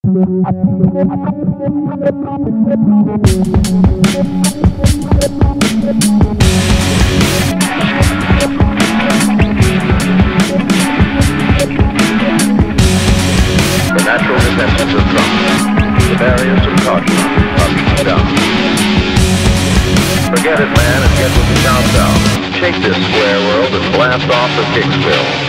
The natural defenses of Trump, the barriers of caution are down. Forget it, man, and get with the countdown. Shake this square world and blast off the Kicksville.